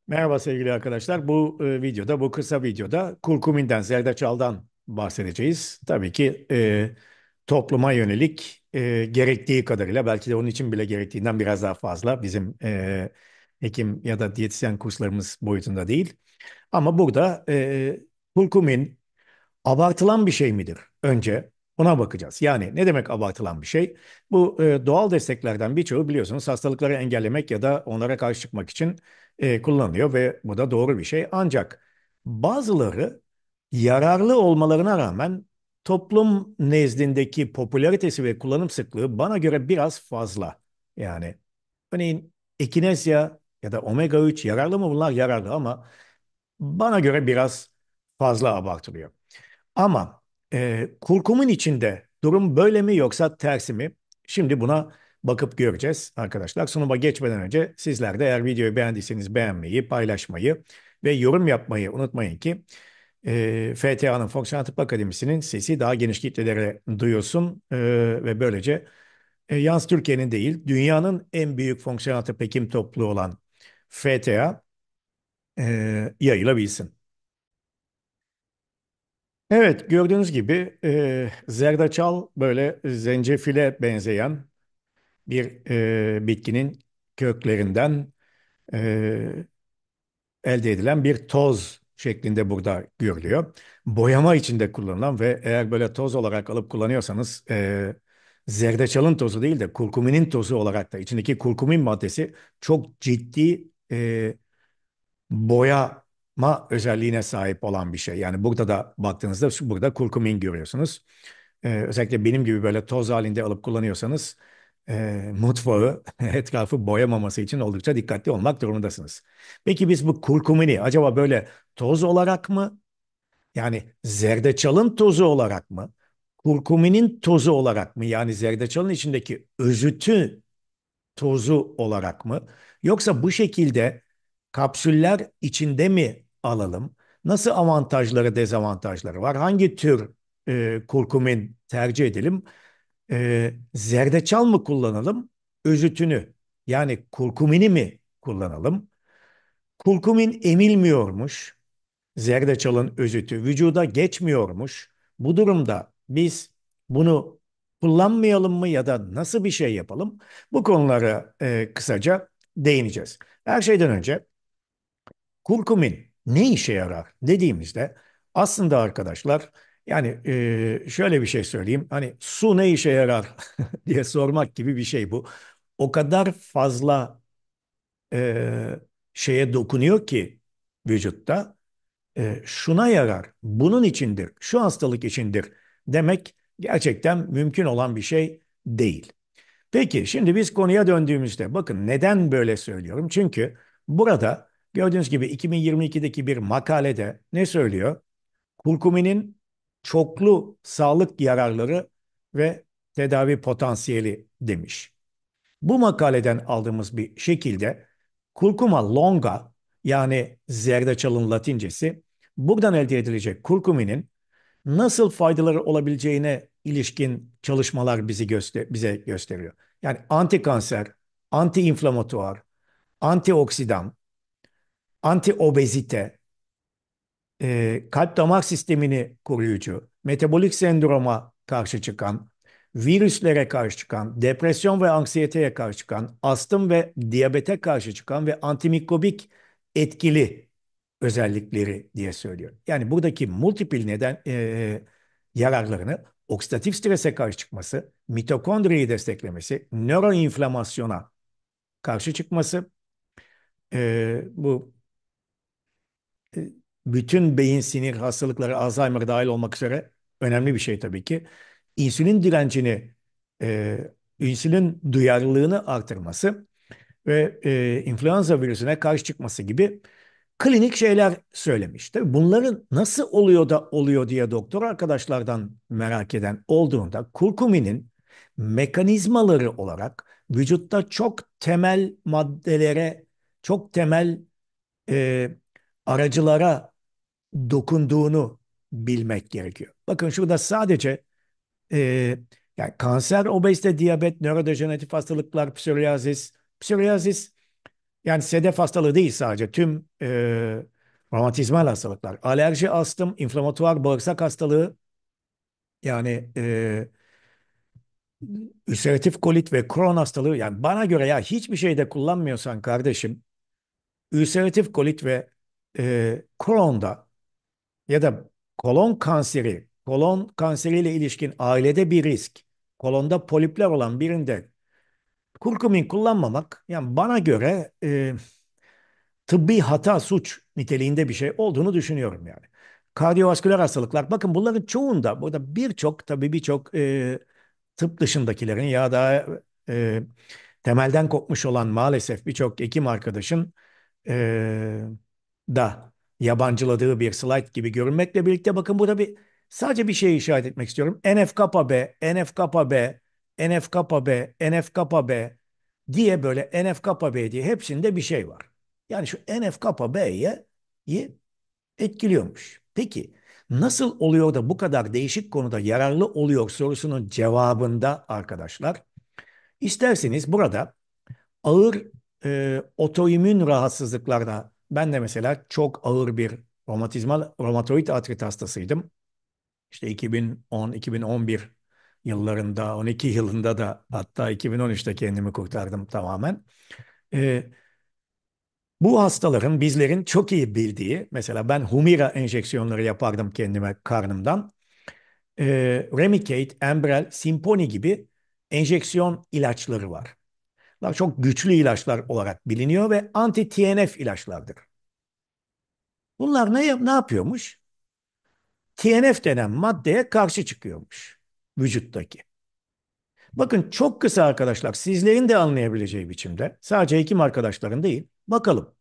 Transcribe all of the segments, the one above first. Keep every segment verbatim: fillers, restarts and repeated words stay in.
Merhaba sevgili arkadaşlar. Bu e, videoda, bu kısa videoda kurkuminden, zerdeçaldan bahsedeceğiz. Tabii ki e, topluma yönelik e, gerektiği kadarıyla, belki de onun için bile gerektiğinden biraz daha fazla. Bizim e, hekim ya da diyetisyen kurslarımız boyutunda değil. Ama burada e, kurkumin abartılan bir şey midir? Önce buna bakacağız. Yani ne demek abartılan bir şey? Bu e, doğal desteklerden birçoğu biliyorsunuz hastalıkları engellemek ya da onlara karşı çıkmak için e, kullanılıyor ve bu da doğru bir şey. Ancak bazıları yararlı olmalarına rağmen toplum nezdindeki popülaritesi ve kullanım sıklığı bana göre biraz fazla. Yani örneğin ekinezya ya da omega üç yararlı mı bunlar? Yararlı ama bana göre biraz fazla abartılıyor. Ama e, kurkumun içinde durum böyle mi yoksa tersi mi? Şimdi buna bakıp göreceğiz arkadaşlar. Sunuma geçmeden önce sizler de eğer videoyu beğendiyseniz beğenmeyi, paylaşmayı ve yorum yapmayı unutmayın ki e, F T A'nın Fonksiyonel Tıp Akademisi'nin sesi daha geniş kitlelere duyulsun e, ve böylece e, yalnız Türkiye'nin değil, dünyanın en büyük fonksiyonel tıp hekim topluluğu olan F T A e, yayılabilsin. Evet, gördüğünüz gibi e, zerdeçal böyle zencefile benzeyen bir e, bitkinin köklerinden e, elde edilen bir toz şeklinde burada görülüyor. Boyama için de kullanılan ve eğer böyle toz olarak alıp kullanıyorsanız e, zerdeçalın tozu değil de kurkuminin tozu olarak da içindeki kurkumin maddesi çok ciddi e, boyama özelliğine sahip olan bir şey. Yani burada da baktığınızda şu- burada kurkumin görüyorsunuz. Ee, özellikle benim gibi böyle toz halinde alıp kullanıyorsanız e, mutfağı etrafı boyamaması için oldukça dikkatli olmak durumundasınız. Peki biz bu kurkumini acaba böyle toz olarak mı, yani zerdeçalın tozu olarak mı, kurkuminin tozu olarak mı, yani zerdeçalın içindeki özütü tozu olarak mı? Yoksa bu şekilde kapsüller içinde mi alalım? Nasıl avantajları, dezavantajları var? Hangi tür e, kurkumin tercih edelim? E, zerdeçal mı kullanalım? Özütünü, yani kurkumini mi kullanalım? Kurkumin emilmiyormuş. Zerdeçalın özütü vücuda geçmiyormuş. Bu durumda biz bunu kullanmayalım mı ya da nasıl bir şey yapalım? Bu konulara e, kısaca değineceğiz. Her şeyden önce kurkumin ne işe yarar dediğimizde aslında arkadaşlar, yani e, şöyle bir şey söyleyeyim. Hani su ne işe yarar diye sormak gibi bir şey bu. O kadar fazla e, şeye dokunuyor ki vücutta, e, şuna yarar, bunun içindir, şu hastalık içindir demek gerçekten mümkün olan bir şey değil. Peki şimdi biz konuya döndüğümüzde bakın neden böyle söylüyorum? Çünkü burada gördüğünüz gibi iki bin yirmi ikideki bir makalede ne söylüyor? Kurkuminin çoklu sağlık yararları ve tedavi potansiyeli demiş. Bu makaleden aldığımız bir şekilde kurkuma longa, yani zerdeçalın latincesi, buradan elde edilecek kurkuminin nasıl faydaları olabileceğine ilişkin çalışmalar bizi göster bize gösteriyor. Yani antikanser, anti-inflamatuar, antioksidan, anti-obezite, e, kalp damar sistemini koruyucu, metabolik sendroma karşı çıkan, virüslere karşı çıkan, depresyon ve anksiyeteye karşı çıkan, astım ve diyabete karşı çıkan ve antimikrobik etkili özellikleri diye söylüyor. Yani buradaki multiple neden e, yararlarını oksidatif strese karşı çıkması, mitokondriyi desteklemesi, nöroinflamasyona karşı çıkması, e, bu e, bütün beyin sinir hastalıkları, Alzheimer dahil olmak üzere önemli bir şey tabii ki. İnsülin direncini, e, insülin duyarlılığını artırması ve e, influenza virüsüne karşı çıkması gibi klinik şeyler söylemiş. Tabii bunların nasıl oluyor da oluyor diye doktor arkadaşlardan merak eden olduğunda kurkuminin mekanizmaları olarak vücutta çok temel maddelere, çok temel e, aracılara dokunduğunu bilmek gerekiyor. Bakın şurada sadece e, yani kanser, obezite, diyabet, nörodejeneratif hastalıklar, psoriasis, psoriasis Yani sedef hastalığı değil sadece. Tüm e, romatizmal hastalıklar. Alerji, astım, inflamatuar bağırsak hastalığı, yani e, ülseratif kolit ve Crohn hastalığı. Yani bana göre ya hiçbir şeyde kullanmıyorsan kardeşim, ülseratif kolit ve e, Crohn'da ya da kolon kanseri, kolon kanseriyle ilişkin ailede bir risk, kolonda polipler olan birinde kurkumin kullanmamak, yani bana göre e, tıbbi hata, suç niteliğinde bir şey olduğunu düşünüyorum yani. Kardiyovasküler hastalıklar, bakın bunların çoğunda, burada birçok, tabii birçok e, tıp dışındakilerin ya da e, temelden kopmuş olan maalesef birçok hekim arkadaşın e, da yabancıladığı bir slide gibi görünmekle birlikte, bakın burada bir sadece bir şey işaret etmek istiyorum. N F kappa B, N F kappa B, N F kappa B, N F kappa B diye, böyle N F kappa B diye hepsinde bir şey var. Yani şu N F kappa B'ye etkiliyormuş. Peki nasıl oluyor da bu kadar değişik konuda yararlı oluyor sorusunun cevabında arkadaşlar, isterseniz burada ağır e, otoimmün rahatsızlıklarda, ben de mesela çok ağır bir romatizmal romatoid artrit hastasıydım. İşte iki bin on-iki bin on bir yıllarında, on iki yılında da, hatta iki bin on üçte kendimi kurtardım tamamen. E, Bu hastaların, bizlerin çok iyi bildiği, mesela ben Humira enjeksiyonları yapardım kendime karnımdan. E, Remicade, Enbrel, Simponi gibi enjeksiyon ilaçları var. Bunlar çok güçlü ilaçlar olarak biliniyor ve anti-T N F ilaçlardır. Bunlar ne, yap- ne yapıyormuş? T N F denen maddeye karşı çıkıyormuş vücuttaki. Bakın çok kısa arkadaşlar, sizlerin de anlayabileceği biçimde, sadece hekim arkadaşların değil, bakalım.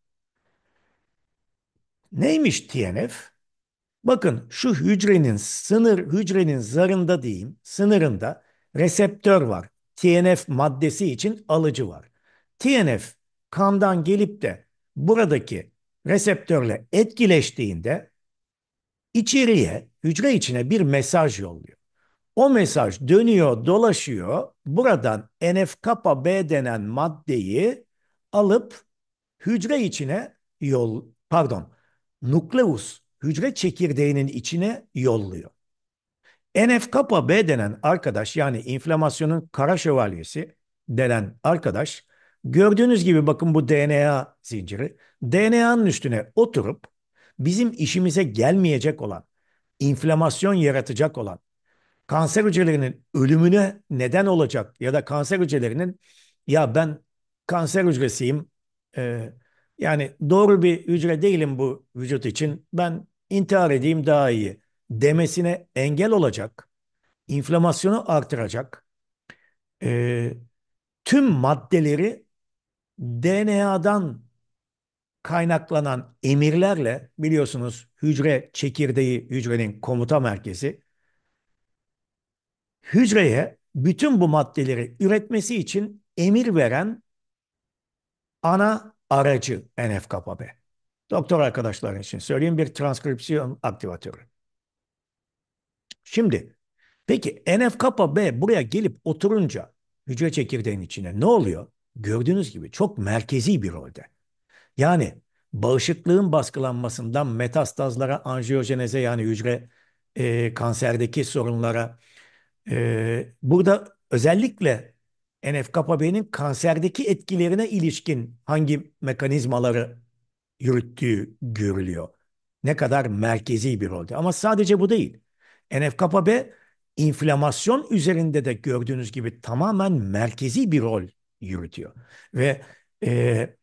Neymiş T N F? Bakın şu hücrenin sınır, hücrenin zarında diyeyim, sınırında reseptör var. T N F maddesi için alıcı var. T N F kandan gelip de buradaki reseptörle etkileştiğinde içeriye, hücre içine bir mesaj yolluyor. O mesaj dönüyor, dolaşıyor. Buradan N F kappa B denen maddeyi alıp hücre içine yol, pardon, nukleus, hücre çekirdeğinin içine yolluyor. N F kappa B denen arkadaş, yani inflamasyonun kara şövalyesi denen arkadaş, gördüğünüz gibi bakın bu D N A zinciri, D N A'nın üstüne oturup bizim işimize gelmeyecek olan, inflamasyon yaratacak olan, kanser hücrelerinin ölümüne neden olacak ya da kanser hücrelerinin, ya ben kanser hücresiyim, e, yani doğru bir hücre değilim bu vücut için, ben intihar edeyim daha iyi demesine engel olacak, inflamasyonu artıracak e, tüm maddeleri D N A'dan kaynaklanan emirlerle, biliyorsunuz hücre çekirdeği hücrenin komuta merkezi, hücreye bütün bu maddeleri üretmesi için emir veren ana aracı N F kappa B. Doktor arkadaşlar için söyleyeyim, bir transkripsiyon aktivatörü. Şimdi peki N F kappa B buraya gelip oturunca hücre çekirdeğinin içine ne oluyor? Gördüğünüz gibi çok merkezi bir rolde. Yani bağışıklığın baskılanmasından metastazlara, anjiyojeneze, yani hücre e, kanserdeki sorunlara, Ee, burada özellikle N F kappa B'nin kanserdeki etkilerine ilişkin hangi mekanizmaları yürüttüğü görülüyor. Ne kadar merkezi bir rolde. Ama sadece bu değil. N F kappa B inflamasyon üzerinde de gördüğünüz gibi tamamen merkezi bir rol yürütüyor. Ve e,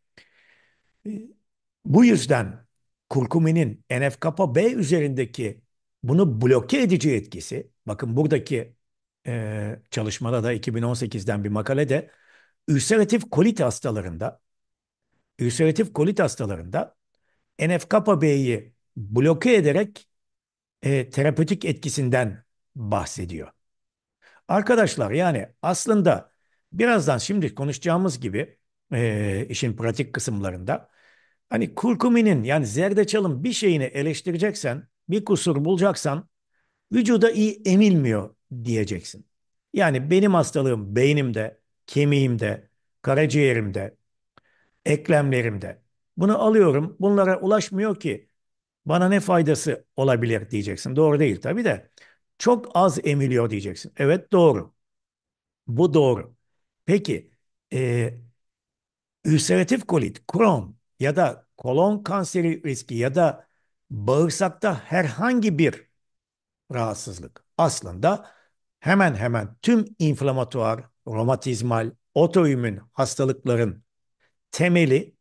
bu yüzden kurkuminin N F kappa B üzerindeki bunu bloke edici etkisi, bakın buradaki e, çalışmada da iki bin on sekizden bir makalede, ülseratif kolit hastalarında ülseratif kolit hastalarında N F kappa B'yi bloke ederek e, terapötik etkisinden bahsediyor. Arkadaşlar, yani aslında birazdan şimdi konuşacağımız gibi e, işin pratik kısımlarında, hani kurkuminin, yani zerdeçalın bir şeyini eleştireceksen, bir kusur bulacaksan, vücuda iyi emilmiyor diyeceksin. Yani benim hastalığım beynimde, kemiğimde, karaciğerimde, eklemlerimde. Bunu alıyorum, bunlara ulaşmıyor ki. Bana ne faydası olabilir diyeceksin. Doğru değil tabii de. Çok az emiliyor diyeceksin. Evet doğru. Bu doğru. Peki e, ülseratif kolit, Crohn ya da kolon kanseri riski ya da bağırsakta herhangi bir rahatsızlık aslında hemen hemen tüm inflamatuar, romatizmal, otoimmün hastalıkların temeli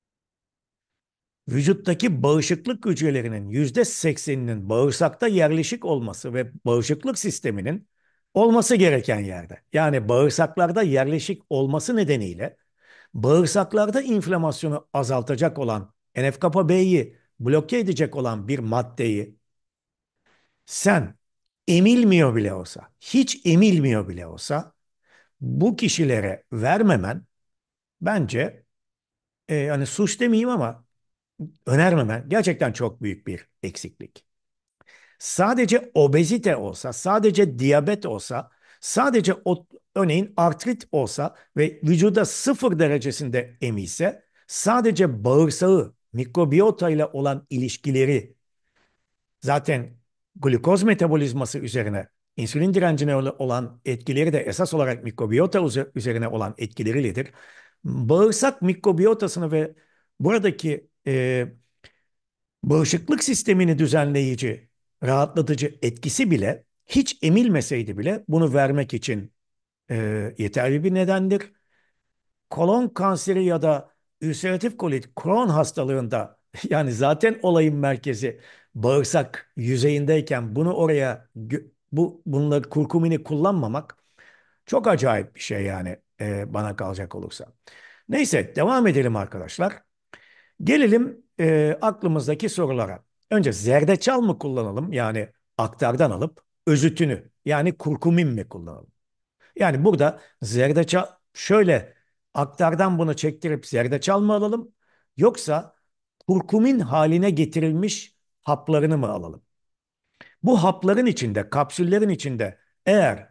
vücuttaki bağışıklık hücrelerinin yüzde sekseninin bağırsakta yerleşik olması ve bağışıklık sisteminin olması gereken yerde. Yani bağırsaklarda yerleşik olması nedeniyle bağırsaklarda inflamasyonu azaltacak olan N F kappa B'yi bloke edecek olan bir maddeyi sen emilmiyor bile olsa, hiç emilmiyor bile olsa bu kişilere vermemen bence e, hani suç demeyeyim ama önermemen gerçekten çok büyük bir eksiklik. Sadece obezite olsa, sadece diyabet olsa, sadece o, örneğin artrit olsa ve vücuda sıfır derecesinde emilse, sadece bağırsağı, mikrobiyota ile olan ilişkileri zaten glukoz metabolizması üzerine, insülin direncine olan etkileri de esas olarak mikrobiyota üzerine olan etkileridir. Bağırsak mikrobiyotasını ve buradaki e, bağışıklık sistemini düzenleyici, rahatlatıcı etkisi bile hiç emilmeseydi bile bunu vermek için e, yeterli bir nedendir. Kolon kanseri ya da ülseratif kolit, Crohn hastalığında yani zaten olayın merkezi bağırsak yüzeyindeyken bunu oraya bu bunları kurkumini kullanmamak çok acayip bir şey yani e, bana kalacak olursa. Neyse devam edelim arkadaşlar. Gelelim e, aklımızdaki sorulara. Önce zerdeçal mı kullanalım yani aktardan alıp özütünü yani kurkumin mi kullanalım? Yani burada zerdeçal şöyle aktardan bunu çektirip zerdeçal mı alalım yoksa kurkumin haline getirilmiş haplarını mı alalım? Bu hapların içinde, kapsüllerin içinde eğer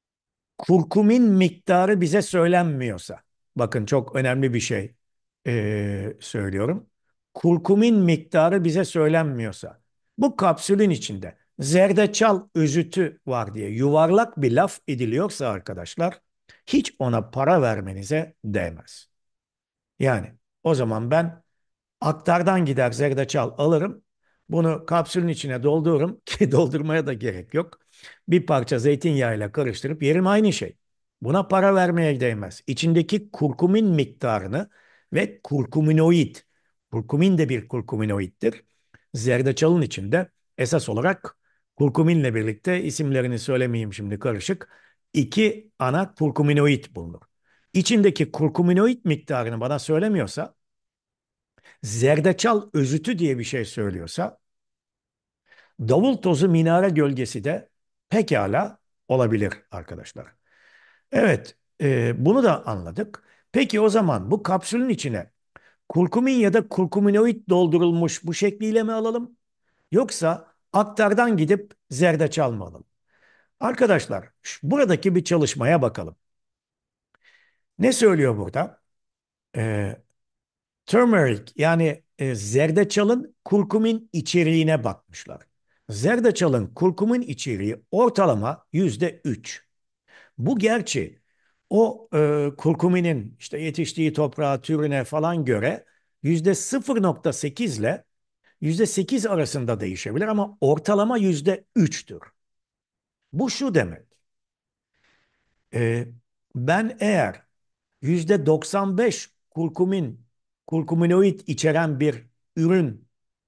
kurkumin miktarı bize söylenmiyorsa, bakın çok önemli bir şey eee, söylüyorum. Kurkumin miktarı bize söylenmiyorsa, bu kapsülün içinde zerdeçal özütü var diye yuvarlak bir laf ediliyorsa arkadaşlar, hiç ona para vermenize değmez. Yani o zaman ben aktardan gider zerdeçal alırım. Bunu kapsülün içine doldururum ki doldurmaya da gerek yok. Bir parça zeytinyağıyla karıştırıp yerim aynı şey. Buna para vermeye değmez. İçindeki kurkumin miktarını ve kurkuminoid, kurkumin de bir kurkuminoiddir. Zerdeçalın içinde esas olarak kurkuminle birlikte isimlerini söylemeyeyim şimdi karışık. İki ana kurkuminoid bulunur. İçindeki kurkuminoid miktarını bana söylemiyorsa zerdeçal özütü diye bir şey söylüyorsa davul tozu minare gölgesi de pekala olabilir arkadaşlar. Evet, e, bunu da anladık. Peki o zaman bu kapsülün içine kurkumin ya da kurkuminoid doldurulmuş bu şekliyle mi alalım? Yoksa aktardan gidip zerdeçal mı alalım? Arkadaşlar buradaki bir çalışmaya bakalım. Ne söylüyor burada? E, Turmeric yani e, zerdeçalın kurkumin içeriğine bakmışlar. Zerdeçalın kurkumin içeriği ortalama yüzde üç. Bu gerçi o e, kurkuminin işte yetiştiği toprağa, türüne falan göre yüzde sıfır nokta sekiz ile yüzde sekiz arasında değişebilir ama ortalama yüzde üçtür. Bu şu demek. E, ben eğer yüzde doksan beş kurkumin, kurkuminoid içeren bir üründen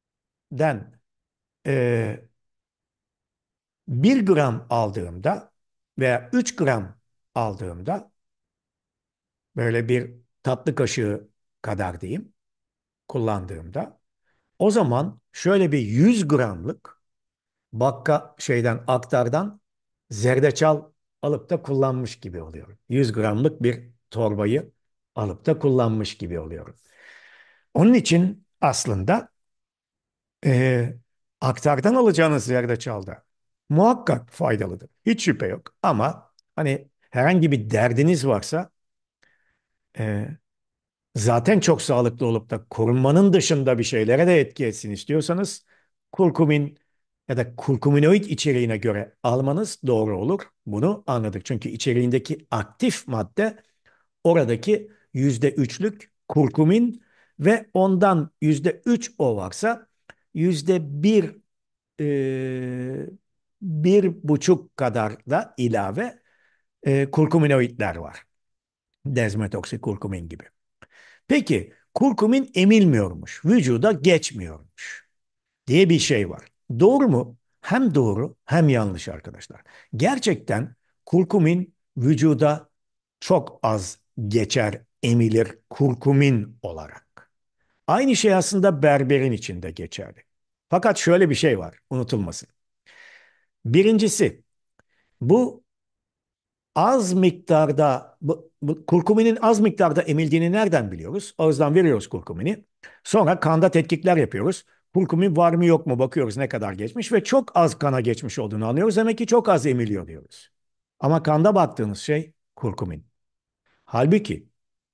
e, bir gram aldığımda veya üç gram aldığımda böyle bir tatlı kaşığı kadar diyeyim kullandığımda o zaman şöyle bir yüz gramlık bakka şeyden aktardan zerdeçal alıp da kullanmış gibi oluyorum. yüz gramlık bir torbayı alıp da kullanmış gibi oluyorum. Onun için aslında e, aktardan alacağınız zerdeçalda muhakkak faydalıdır. Hiç şüphe yok. Ama hani herhangi bir derdiniz varsa e, Zaten çok sağlıklı olup da korunmanın dışında bir şeylere de etki etsin istiyorsanız kurkumin ya da kurkuminoid içeriğine göre almanız doğru olur. Bunu anladık. Çünkü içeriğindeki aktif madde oradaki yüzde üçlük kurkumin ve ondan yüzde üç o varsa yüzde bir e, bir buçuk kadar da ilave e, kurkuminoidler var. Dezmetoksikurkumin gibi. Peki kurkumin emilmiyormuş, vücuda geçmiyormuş diye bir şey var. Doğru mu? Hem doğru hem yanlış arkadaşlar. Gerçekten kurkumin vücuda çok az geçer, emilir kurkumin olarak. Aynı şey aslında berberin içinde geçerli. Fakat şöyle bir şey var, unutulmasın. Birincisi, bu az miktarda bu, bu kurkuminin az miktarda emildiğini nereden biliyoruz? Ağızdan veriyoruz kurkumini. Sonra kanda tetkikler yapıyoruz. Kurkumin var mı yok mu bakıyoruz ne kadar geçmiş ve çok az kana geçmiş olduğunu anlıyoruz. Demek ki çok az emiliyor diyoruz. Ama kanda baktığınız şey kurkumin. Halbuki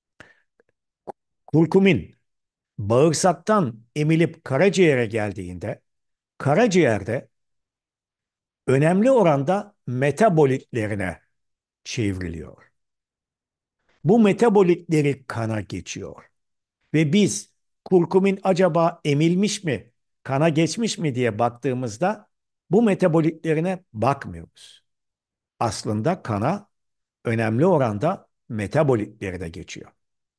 kurkumin bağırsaktan emilip karaciğere geldiğinde karaciğerde önemli oranda metabolitlerine çevriliyor. Bu metabolitleri kana geçiyor. Ve biz kurkumin acaba emilmiş mi, kana geçmiş mi diye baktığımızda bu metabolitlerine bakmıyoruz. Aslında kana önemli oranda metabolitleri de geçiyor.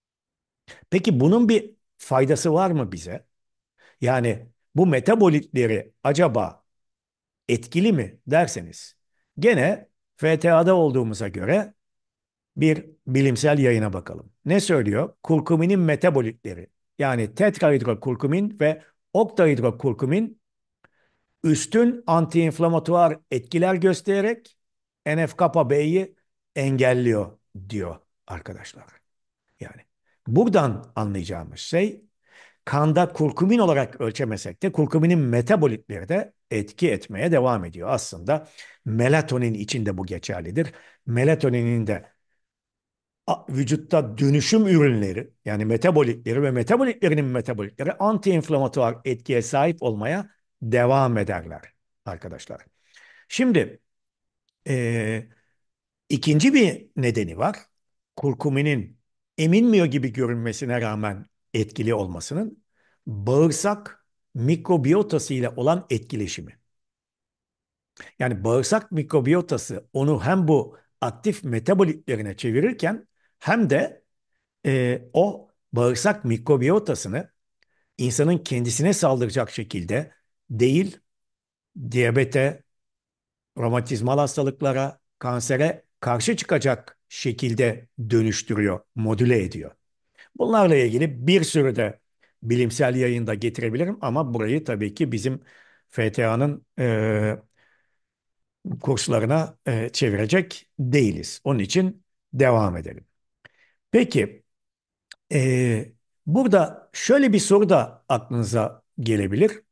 Peki bunun bir faydası var mı bize? Yani bu metabolitleri acaba etkili mi derseniz gene F T A'da olduğumuza göre bir bilimsel yayına bakalım. Ne söylüyor? Kurkuminin metabolitleri yani tetrahidrokurkumin ve oktahidrokurkumin üstün antiinflamatuar etkiler göstererek N F kappa B'yi engelliyor diyor arkadaşlar. Yani buradan anlayacağımız şey kanda kurkumin olarak ölçemesek de kurkuminin metabolitleri de etki etmeye devam ediyor. Aslında melatonin için de bu geçerlidir. Melatoninin de vücutta dönüşüm ürünleri yani metabolitleri ve metabolitlerinin metabolitleri antiinflamatuar etkiye sahip olmaya devam ederler arkadaşlar. Şimdi e, ikinci bir nedeni var. Kurkuminin eminmiyor gibi görünmesine rağmen etkili olmasının bağırsak mikrobiyotası ile olan etkileşimi. Yani bağırsak mikrobiyotası onu hem bu aktif metabolitlerine çevirirken hem de e, o bağırsak mikrobiyotasını insanın kendisine saldıracak şekilde değil, diyabete, romatizmal hastalıklara, kansere karşı çıkacak şekilde dönüştürüyor, modüle ediyor. Bunlarla ilgili bir sürü de bilimsel yayında getirebilirim ama burayı tabii ki bizim F T A'nın e, kurslarına e, çevirecek değiliz. Onun için devam edelim. Peki, Ee, burada şöyle bir soru da aklınıza gelebilir.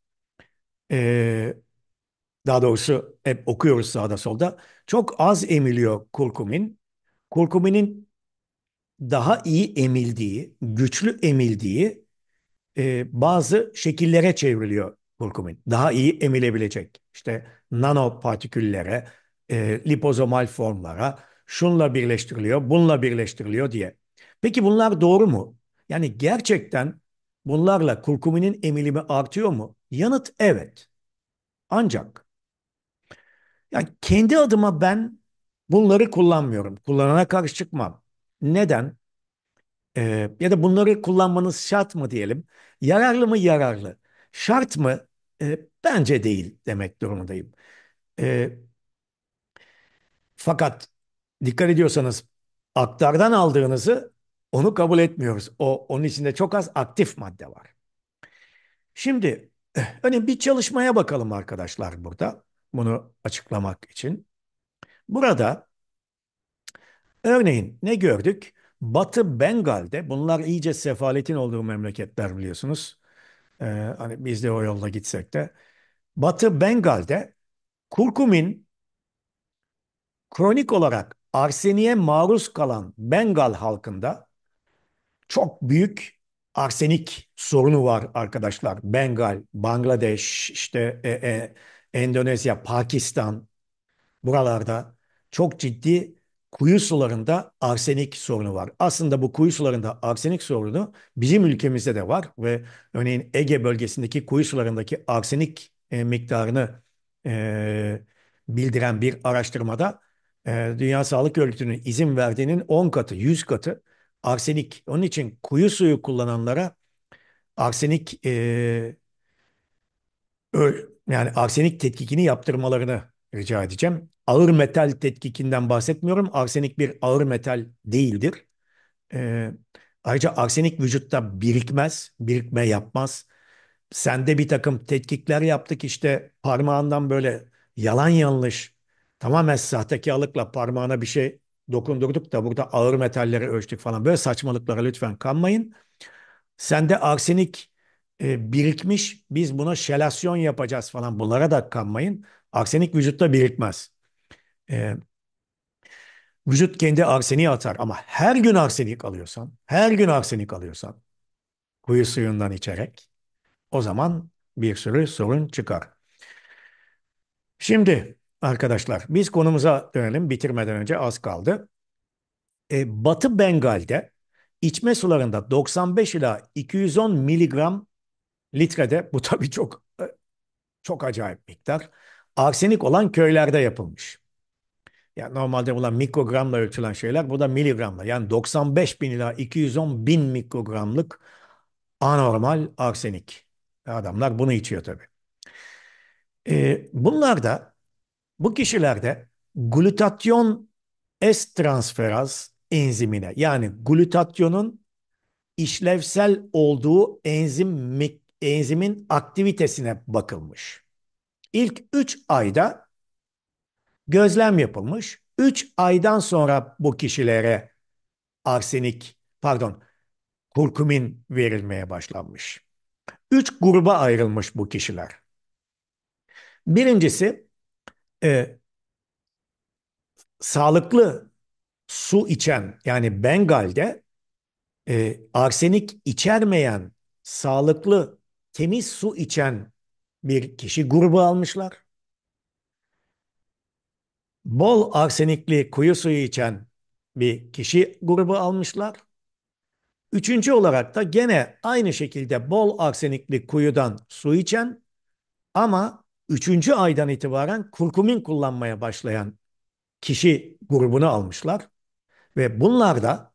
Ee, daha doğrusu hep okuyoruz sağda solda. Çok az emiliyor kurkumin. Kurkuminin daha iyi emildiği, güçlü emildiği e, bazı şekillere çevriliyor kurkumin. Daha iyi emilebilecek. İşte nanopartiküllere, e, lipozomal formlara, şunla birleştiriliyor, bununla birleştiriliyor diye. Peki bunlar doğru mu? Yani gerçekten bunlarla kurkuminin emilimi artıyor mu? Yanıt evet. Ancak yani kendi adıma ben bunları kullanmıyorum. Kullanana karşı çıkmam. Neden? Ee, ya da bunları kullanmanız şart mı diyelim? Yararlı mı yararlı? Şart mı? Ee, bence değil demek durumundayım. Ee, fakat dikkat ediyorsanız aktardan aldığınızı onu kabul etmiyoruz. O onun içinde çok az aktif madde var. Şimdi eh, hani bir çalışmaya bakalım arkadaşlar burada. Bunu açıklamak için. Burada örneğin ne gördük? Batı Bengal'de bunlar iyice sefaletin olduğu memleketler biliyorsunuz. Ee, hani biz de o yolda gitsek de. Batı Bengal'de kurkumin kronik olarak arseniye maruz kalan Bengal halkında Çok büyük arsenik sorunu var arkadaşlar. Bengal, Bangladeş, işte e, e, Endonezya, Pakistan, buralarda çok ciddi kuyu sularında arsenik sorunu var. Aslında bu kuyu sularında arsenik sorunu bizim ülkemizde de var ve örneğin Ege bölgesindeki kuyu sularındaki arsenik e, miktarını e, bildiren bir araştırmada e, Dünya Sağlık Örgütü'nün izin verdiğinin on katı, yüz katı arsenik. Onun için kuyu suyu kullananlara arsenik e, Ö- yani arsenik tetkikini yaptırmalarını rica edeceğim. Ağır metal tetkikinden bahsetmiyorum. Arsenik bir ağır metal değildir. Ee, Ayrıca arsenik vücutta birikmez, birikme yapmaz. Sende bir takım tetkikler yaptık işte parmağından böyle yalan yanlış, tamamen sahtekarlıkla parmağına bir şey dokundurduk da burada ağır metalleri ölçtük falan. Böyle saçmalıklara lütfen kanmayın. Sende arsenik e, birikmiş, biz buna şelasyon yapacağız falan. Bunlara da kanmayın. Arsenik vücutta birikmez. E, Vücut kendi arseniği atar ama her gün arsenik alıyorsan, her gün arsenik alıyorsan kuyu suyundan içerek o zaman bir sürü sorun çıkar. Şimdi arkadaşlar biz konumuza dönelim bitirmeden önce az kaldı. E, Batı Bengal'de içme sularında doksan beş ila iki yüz on miligram litrede, bu tabii çok çok acayip miktar, arsenik olan köylerde yapılmış. Yani normalde bunlar mikrogramla ölçülen şeyler, bu da miligramla. Yani doksan beş bin ila iki yüz on bin mikrogramlık anormal arsenik. Adamlar bunu içiyor tabii. Ee, bunlar da bu kişilerde glutatyon S transferaz enzimine, yani glutatyonun işlevsel olduğu enzim enzimin aktivitesine bakılmış. İlk üç ayda gözlem yapılmış. Üç aydan sonra bu kişilere arsenik, pardon, kurkumin verilmeye başlanmış. Üç gruba ayrılmış bu kişiler. Birincisi e, sağlıklı su içen, yani Bengal'de e, arsenik içermeyen sağlıklı temiz su içen bir kişi grubu almışlar. Bol arsenikli kuyu suyu içen bir kişi grubu almışlar. Üçüncü olarak da gene aynı şekilde bol arsenikli kuyudan su içen ama üçüncü aydan itibaren kurkumin kullanmaya başlayan kişi grubunu almışlar. Ve bunlar da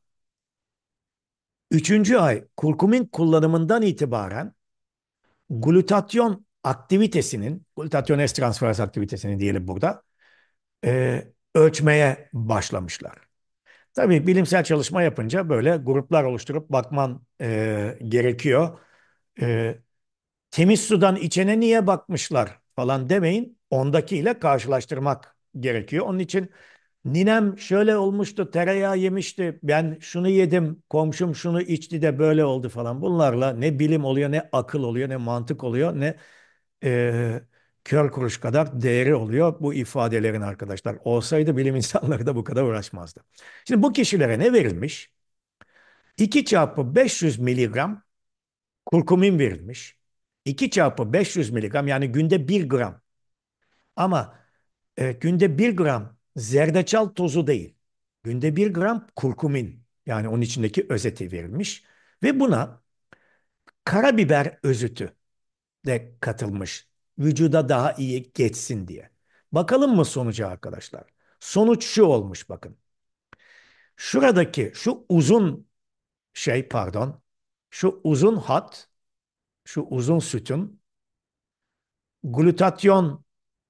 üçüncü ay kurkumin kullanımından itibaren glutatyon aktivitesinin, glutatyon S transferaz aktivitesini diyelim burada, e, ölçmeye başlamışlar. Tabii bilimsel çalışma yapınca böyle gruplar oluşturup bakman e, gerekiyor. E, Temiz sudan içene niye bakmışlar falan demeyin. Ondakiyle karşılaştırmak gerekiyor. Onun için ninem şöyle olmuştu, tereyağı yemişti, ben şunu yedim, komşum şunu içti de böyle oldu falan. Bunlarla ne bilim oluyor, ne akıl oluyor, ne mantık oluyor, ne e, kör kuruş kadar değeri oluyor bu ifadelerin arkadaşlar. Olsaydı bilim insanları da bu kadar uğraşmazdı. Şimdi bu kişilere ne verilmiş? iki çarpı beş yüz miligram kurkumin verilmiş. iki çarpı beş yüz miligram, yani günde bir gram. Ama e, günde bir gram zerdeçal tozu değil. Günde bir gram kurkumin, yani onun içindeki özeti verilmiş. Ve buna karabiber özütü de katılmış. Vücuda daha iyi geçsin diye. Bakalım mı sonuca arkadaşlar? Sonuç şu olmuş bakın. Şuradaki şu uzun şey, pardon, şu uzun hat, şu uzun sütun glutatyon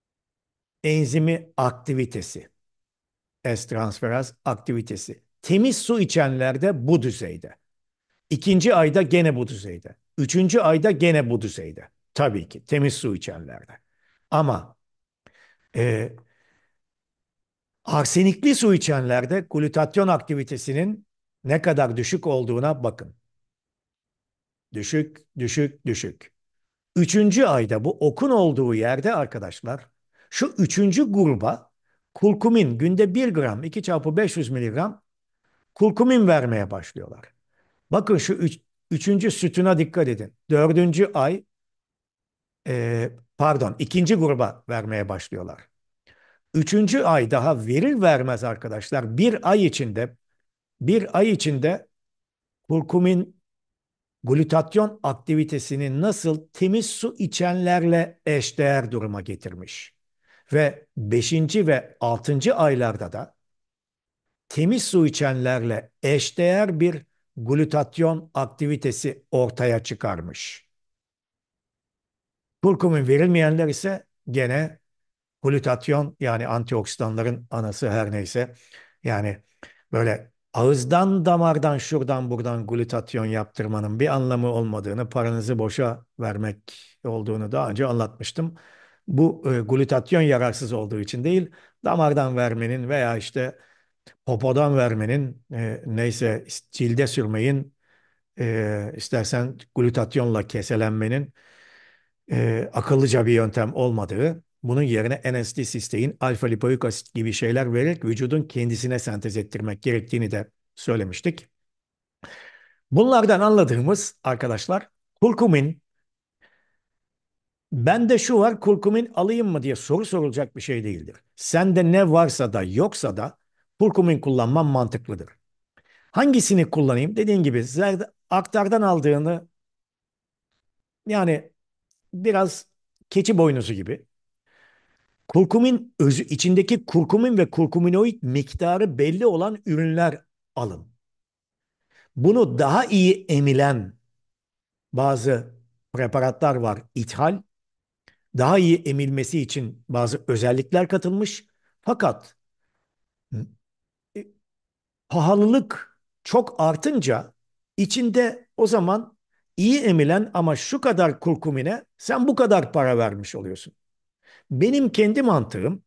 enzimi aktivitesi, S-transferaz aktivitesi. Temiz su içenlerde bu düzeyde. İkinci ayda gene bu düzeyde. Üçüncü ayda gene bu düzeyde. Tabii ki temiz su içenlerde. Ama e, arsenikli su içenlerde glutatyon aktivitesinin ne kadar düşük olduğuna bakın. Düşük, düşük, düşük. Üçüncü ayda bu okun olduğu yerde arkadaşlar, şu üçüncü gruba kurkumin günde bir gram, iki çarpı beş yüz miligram kurkumin vermeye başlıyorlar. Bakın şu üç, üçüncü sütuna dikkat edin. Dördüncü ay, e, pardon, ikinci gruba vermeye başlıyorlar. Üçüncü ay daha verir vermez arkadaşlar, bir ay içinde bir ay içinde kurkumin glutatyon aktivitesini nasıl temiz su içenlerle eşdeğer duruma getirmiş. Ve beşinci ve altıncı aylarda da temiz su içenlerle eşdeğer bir glutatyon aktivitesi ortaya çıkarmış. Kurkumin verilmeyenler ise gene glutatyon, yani antioksidanların anası her neyse, yani böyle ağızdan damardan şuradan buradan glutatyon yaptırmanın bir anlamı olmadığını, paranızı boşa vermek olduğunu daha önce anlatmıştım. Bu e, glutatyon yararsız olduğu için değil, damardan vermenin veya işte popodan vermenin, e, neyse cilde sürmeyin, e, istersen glutatyonla keselenmenin e, akıllıca bir yöntem olmadığı, bunun yerine N S D sistein, alfa lipoik asit gibi şeyler vererek vücudun kendisine sentez ettirmek gerektiğini de söylemiştik. Bunlardan anladığımız arkadaşlar, kurkumin, bende şu var kurkumin alayım mı diye soru sorulacak bir şey değildir. Sende ne varsa da yoksa da kurkumin kullanman mantıklıdır. Hangisini kullanayım? Dediğin gibi zerde, aktardan aldığını, yani biraz keçi boynuzu gibi. Kurkumin özü, içindeki kurkumin ve kurkuminoid miktarı belli olan ürünler alın. Bunu daha iyi emilen bazı preparatlar var, ithal. Daha iyi emilmesi için bazı özellikler katılmış. Fakat e, pahalılık çok artınca içinde o zaman iyi emilen ama şu kadar kurkumine sen bu kadar para vermiş oluyorsun. Benim kendi mantığım,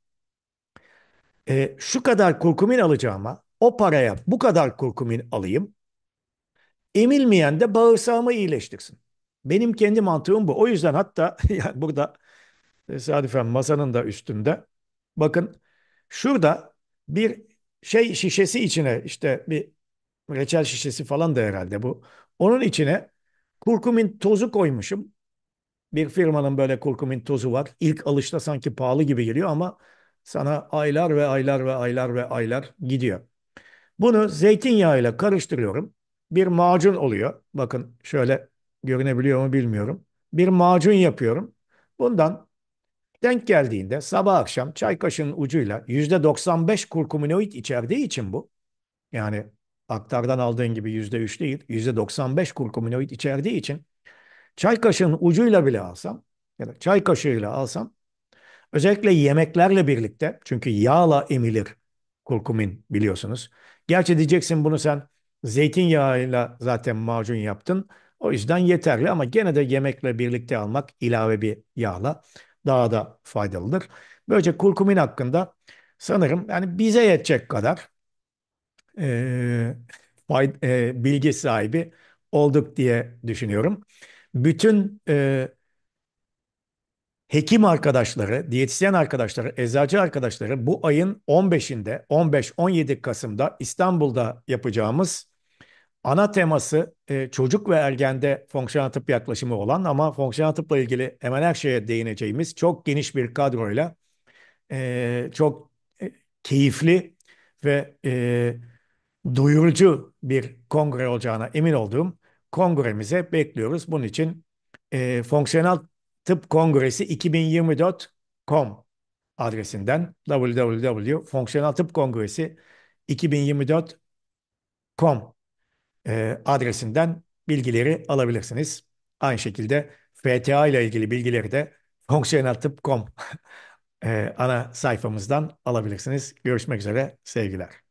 e, şu kadar kurkumin alacağıma o paraya bu kadar kurkumin alayım. Emilmeyen de bağırsağımı iyileştirsin. Benim kendi mantığım bu. O yüzden hatta yani burada tesadüfen masanın da üstünde, bakın şurada bir şey şişesi içine, işte bir reçel şişesi falan da herhalde bu. Onun içine kurkumin tozu koymuşum. Bir firmanın böyle kurkumin tozu var. İlk alışta sanki pahalı gibi geliyor ama sana aylar ve aylar ve aylar ve aylar gidiyor. Bunu zeytinyağıyla karıştırıyorum. Bir macun oluyor. Bakın şöyle görünebiliyor mu bilmiyorum. Bir macun yapıyorum. Bundan denk geldiğinde sabah akşam çay kaşığının ucuyla, yüzde doksan beş kurkuminoid içerdiği için bu. Yani aktardan aldığın gibi yüzde üç değil, yüzde doksan beş kurkuminoid içerdiği için çay kaşığının ucuyla bile alsam ya da çay kaşığıyla alsam, özellikle yemeklerle birlikte, çünkü yağla emilir kurkumin biliyorsunuz. Gerçi diyeceksin bunu sen zeytinyağıyla zaten macun yaptın. O yüzden yeterli ama gene de yemekle birlikte almak, ilave bir yağla, daha da faydalıdır. Böylece kurkumin hakkında sanırım yani bize yetecek kadar e, fay- e, bilgi sahibi olduk diye düşünüyorum. Bütün e, hekim arkadaşları, diyetisyen arkadaşları, eczacı arkadaşları bu ayın on beşinde, on beş on yedi Kasım'da İstanbul'da yapacağımız ana teması e, çocuk ve ergende fonksiyonel tıp yaklaşımı olan ama fonksiyonel tıpla ilgili hemen her şeye değineceğimiz çok geniş bir kadroyla e, çok e, keyifli ve e, duyurucu bir kongre olacağına emin olduğum kongremize bekliyoruz. Bunun için e, Fonksiyonel Tıp Kongresi iki bin yirmi dört nokta com adresinden, w w w nokta fonksiyonel tıp kongresi iki bin yirmi dört nokta com e, adresinden bilgileri alabilirsiniz. Aynı şekilde F T A ile ilgili bilgileri de fonksiyonel tıp nokta com e, ana sayfamızdan alabilirsiniz. Görüşmek üzere, sevgiler.